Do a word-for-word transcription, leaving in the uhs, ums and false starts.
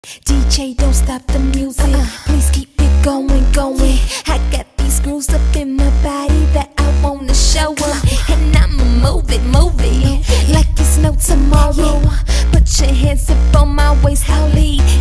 D J, don't stop the music. uh -uh. Please keep it going, going. I got these grooves up in my body that I wanna show them, and I'ma move it, move it like it's no tomorrow. Put your hands up on my waist, Holly.